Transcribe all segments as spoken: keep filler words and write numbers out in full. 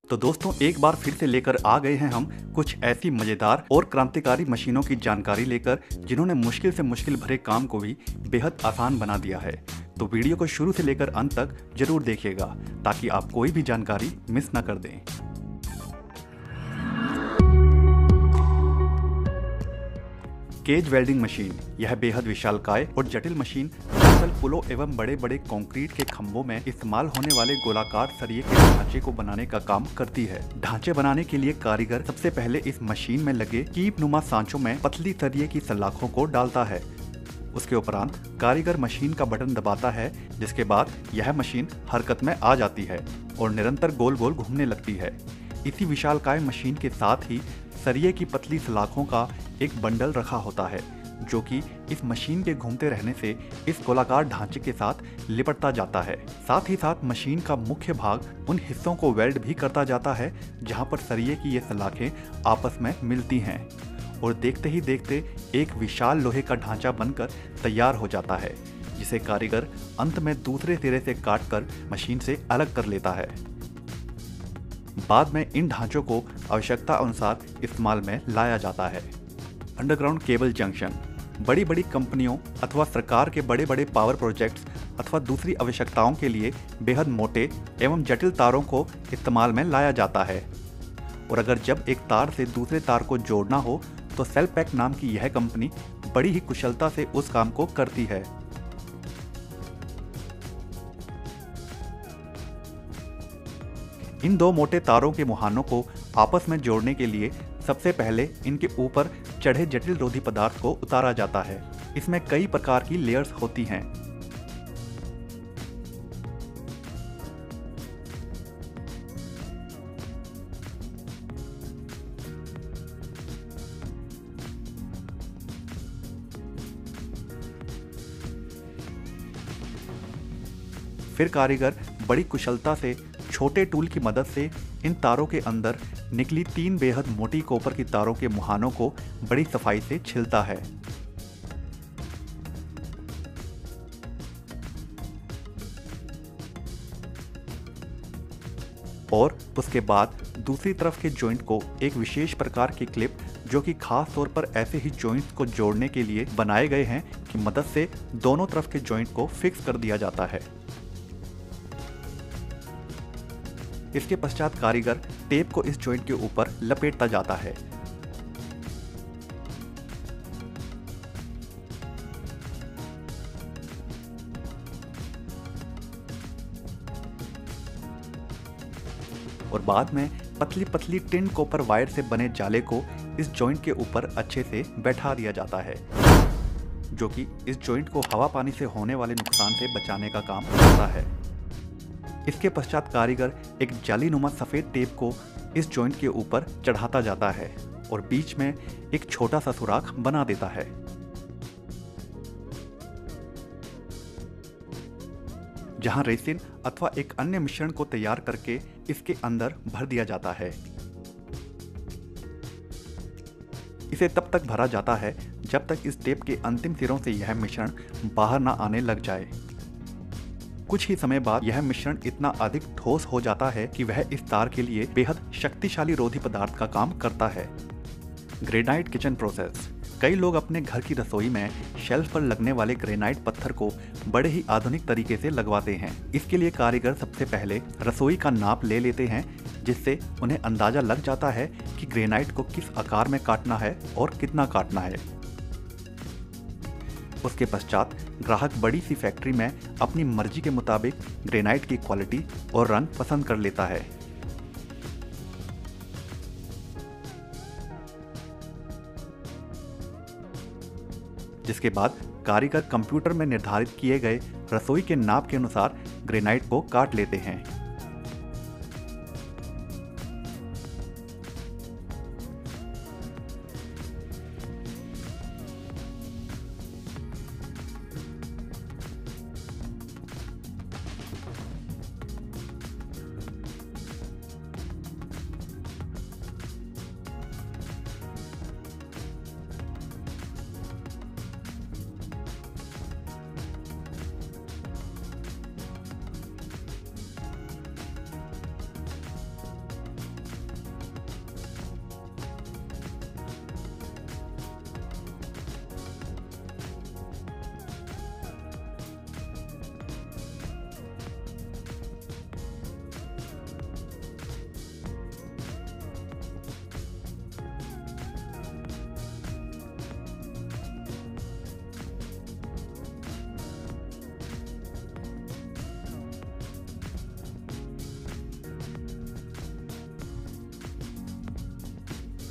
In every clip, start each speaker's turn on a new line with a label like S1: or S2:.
S1: तो दोस्तों एक बार फिर से लेकर आ गए हैं हम कुछ ऐसी मजेदार और क्रांतिकारी मशीनों की जानकारी लेकर जिन्होंने मुश्किल से मुश्किल भरे काम को भी बेहद आसान बना दिया है। तो वीडियो को शुरू से लेकर अंत तक जरूर देखिएगा ताकि आप कोई भी जानकारी मिस न कर दें। केज वेल्डिंग मशीन यह बेहद विशालकाय और जटिल मशीन दरअसल पुलों एवं बड़े बड़े कंक्रीट के खंभों में इस्तेमाल होने वाले गोलाकार सरिये के ढांचे को बनाने का काम करती है। ढांचे बनाने के लिए कारीगर सबसे पहले इस मशीन में लगे कीप नुमा सांचों में पतली सरिये की सलाखों को डालता है। उसके उपरांत कारीगर मशीन का बटन दबाता है, जिसके बाद यह मशीन हरकत में आ जाती है और निरंतर गोल गोल घूमने लगती है। इसी विशालकाय मशीन के साथ ही सरिये की पतली सलाखों का एक बंडल रखा होता है, जो कि इस मशीन के घूमते रहने से इस गोलाकार ढांचे के साथ लिपटता जाता है। साथ ही साथ मशीन का मुख्य भाग उन हिस्सों को वेल्ड भी करता जाता है जहां पर सरिये की ये सलाखें आपस में मिलती हैं और देखते ही देखते एक विशाल लोहे का ढांचा बनकर तैयार हो जाता है, जिसे कारीगर अंत में दूसरे सिरे से काटकर मशीन से अलग कर लेता है। बाद में इन ढांचों को आवश्यकता अनुसार इस्तेमाल में लाया जाता है। अंडरग्राउंड केबल जंक्शन बड़ी बड़ी कंपनियों अथवा सरकार के बड़े बड़े पावर प्रोजेक्ट्स अथवा दूसरी आवश्यकताओं के लिए बेहद मोटे एवं जटिल तारों को इस्तेमाल में लाया जाता है। और अगर जब एक तार से दूसरे तार को जोड़ना हो तो सेलपैक नाम की यह कंपनी बड़ी ही कुशलता से उस काम को करती है। इन दो मोटे तारों के मुहानों को आपस में जोड़ने के लिए सबसे पहले इनके ऊपर चढ़े जटिल रोधी पदार्थ को उतारा जाता है। इसमें कई प्रकार की लेयर्स होती हैं। फिर कारीगर बड़ी कुशलता से छोटे टूल की मदद से इन तारों के अंदर निकली तीन बेहद मोटी कॉपर की तारों के मुहानों को बड़ी सफाई से छिलता है। और उसके बाद दूसरी तरफ के जॉइंट को एक विशेष प्रकार की क्लिप, जो कि खास तौर पर ऐसे ही जॉइंट्स को जोड़ने के लिए बनाए गए हैं, की मदद से दोनों तरफ के जॉइंट को फिक्स कर दिया जाता है। इसके पश्चात कारीगर टेप को इस जॉइंट के ऊपर लपेटता जाता है। और बाद में पतली पतली टिन कॉपर वायर से बने जाले को इस जॉइंट के ऊपर अच्छे से बैठा दिया जाता है, जो कि इस जॉइंट को हवा पानी से होने वाले नुकसान से बचाने का काम करता है। इसके पश्चात कारीगर एक जालीनुमा सफेद टेप को इस जॉइंट के ऊपर चढ़ाता जाता है और बीच में एक छोटा सा सुराख बना देता है। जहां रेसिन अथवा एक अन्य मिश्रण को तैयार करके इसके अंदर भर दिया जाता है। इसे तब तक भरा जाता है जब तक इस टेप के अंतिम सिरों से यह मिश्रण बाहर ना आने लग जाए। कुछ ही समय बाद यह मिश्रण इतना अधिक ठोस हो जाता है कि वह इस तार के लिए बेहद शक्तिशाली रोधी पदार्थ का काम करता है। ग्रेनाइट किचन प्रोसेस कई लोग अपने घर की रसोई में शेल्फ पर लगने वाले ग्रेनाइट पत्थर को बड़े ही आधुनिक तरीके से लगवाते हैं। इसके लिए कारीगर सबसे पहले रसोई का नाप ले लेते हैं, जिससे उन्हें अंदाजा लग जाता है कि ग्रेनाइट को किस आकार में काटना है और कितना काटना है। उसके पश्चात ग्राहक बड़ी सी फैक्ट्री में अपनी मर्जी के मुताबिक ग्रेनाइट की क्वालिटी और रंग पसंद कर लेता है। जिसके बाद कारीगर कंप्यूटर में निर्धारित किए गए रसोई के नाप के अनुसार ग्रेनाइट को काट लेते हैं।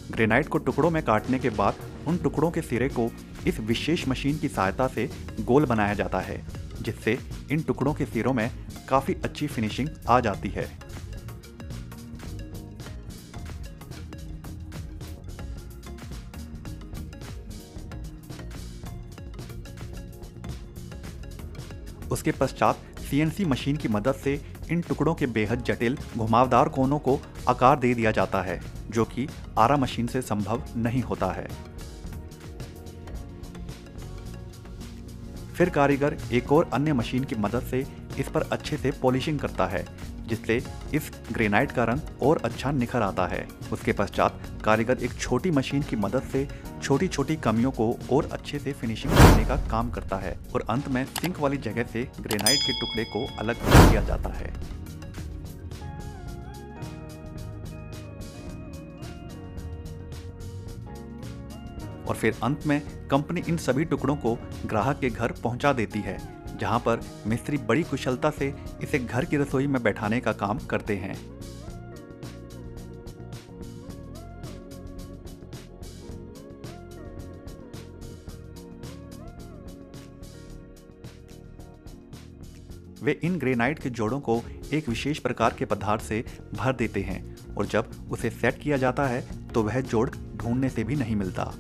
S1: ग्रेनाइट को टुकड़ों में काटने के बाद उन टुकड़ों के सिरे को इस विशेष मशीन की सहायता से गोल बनाया जाता है, जिससे इन टुकड़ों के सिरों में काफ़ी अच्छी फिनिशिंग आ जाती है। उसके पश्चात सीएनसी मशीन की मदद से इन टुकड़ों के बेहद जटिल घुमावदार कोनों को आकार दे दिया जाता है, जो कि आरा मशीन से संभव नहीं होता है। फिर कारीगर एक और अन्य मशीन की मदद से इस पर अच्छे से पॉलिशिंग करता है, जिससे इस ग्रेनाइट का रंग और अच्छा निखर आता है। उसके पश्चात कारीगर एक छोटी मशीन की मदद से छोटी छोटी कमियों को और अच्छे से फिनिशिंग करने का काम करता है और अंत में सिंक वाली जगह से ग्रेनाइट के टुकड़े को अलग कर दिया जाता है। और फिर अंत में कंपनी इन सभी टुकड़ों को ग्राहक के घर पहुंचा देती है, जहां पर मिस्त्री बड़ी कुशलता से इसे घर की रसोई में बैठाने का काम करते हैं। वे इन ग्रेनाइट के जोड़ों को एक विशेष प्रकार के पदार्थ से भर देते हैं और जब उसे सेट किया जाता है तो वह जोड़ ढूंढने से भी नहीं मिलता।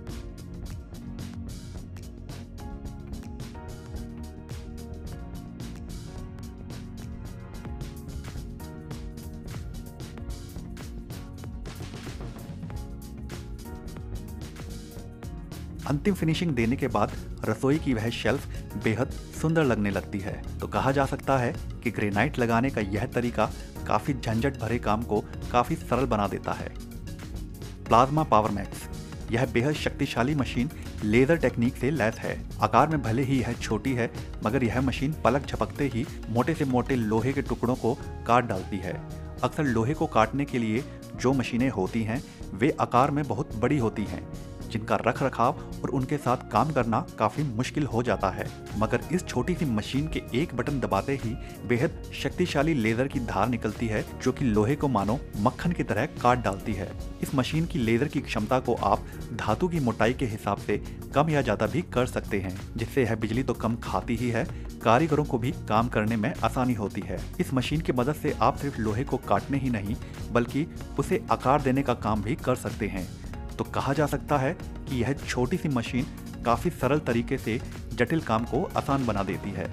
S1: अंतिम फिनिशिंग देने के बाद रसोई की वह शेल्फ बेहद सुंदर लगने लगती है। तो कहा जा सकता है कि ग्रेनाइट लगाने का यह तरीका काफ़ी झंझट भरे काम को काफ़ी सरल बना देता है। प्लाज्मा पावर मैक्स यह बेहद शक्तिशाली मशीन लेज़र टेक्निक से लैस है। आकार में भले ही यह छोटी है, मगर यह मशीन पलक झपकते ही मोटे से मोटे लोहे के टुकड़ों को काट डालती है। अक्सर लोहे को काटने के लिए जो मशीनें होती हैं वे आकार में बहुत बड़ी होती हैं, जिनका रख रखाव और उनके साथ काम करना काफ़ी मुश्किल हो जाता है। मगर इस छोटी सी मशीन के एक बटन दबाते ही बेहद शक्तिशाली लेज़र की धार निकलती है, जो कि लोहे को मानो मक्खन की तरह काट डालती है। इस मशीन की लेज़र की क्षमता को आप धातु की मोटाई के हिसाब से कम या ज़्यादा भी कर सकते हैं, जिससे यह बिजली तो कम खाती ही है, कारीगरों को भी काम करने में आसानी होती है। इस मशीन की मदद से आप सिर्फ लोहे को काटने ही नहीं बल्कि उसे आकार देने का काम भी कर सकते हैं। तो कहा जा सकता है कि यह छोटी सी मशीन काफ़ी सरल तरीके से जटिल काम को आसान बना देती है।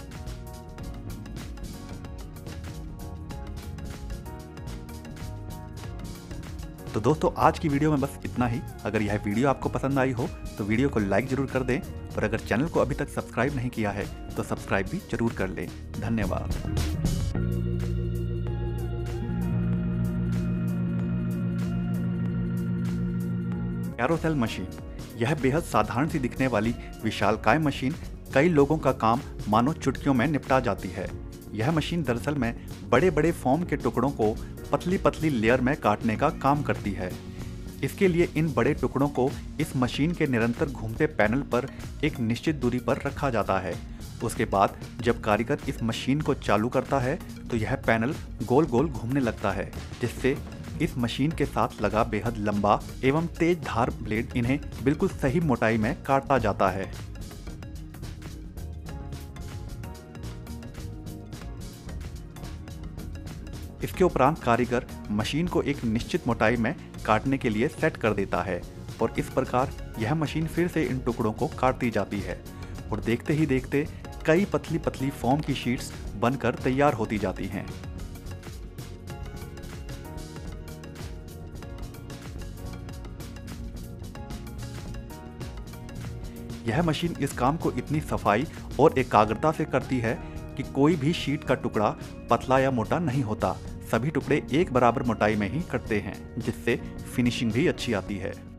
S1: तो दोस्तों, आज की वीडियो में बस इतना ही। अगर यह वीडियो आपको पसंद आई हो तो वीडियो को लाइक जरूर कर दें और अगर चैनल को अभी तक सब्सक्राइब नहीं किया है तो सब्सक्राइब भी जरूर कर लें। धन्यवाद। कैरोसेल मशीन यह बेहद साधारण सी दिखने वाली विशालकाय मशीन कई लोगों का काम मानो चुटकियों में निपटा जाती है। यह मशीन दरअसल में बड़े बड़े फोम के टुकड़ों को पतली पतली लेयर में काटने का काम करती है। इसके लिए इन बड़े टुकड़ों को इस मशीन के निरंतर घूमते पैनल पर एक निश्चित दूरी पर रखा जाता है। उसके बाद जब कारीगर इस मशीन को चालू करता है तो यह पैनल गोल गोल घूमने लगता है, जिससे इस मशीन के साथ लगा बेहद लंबा एवं तेज धार ब्लेड इन्हें बिल्कुल सही मोटाई में काटता जाता है। इसके उपरांत कारीगर मशीन को एक निश्चित मोटाई में काटने के लिए सेट कर देता है और इस प्रकार यह मशीन फिर से इन टुकड़ों को काटती जाती है और देखते ही देखते कई पतली पतली फोम की शीट्स बनकर तैयार होती जाती हैं। यह मशीन इस काम को इतनी सफाई और एकाग्रता से करती है कि कोई भी शीट का टुकड़ा पतला या मोटा नहीं होता। सभी टुकड़े एक बराबर मोटाई में ही कटते हैं, जिससे फिनिशिंग भी अच्छी आती है।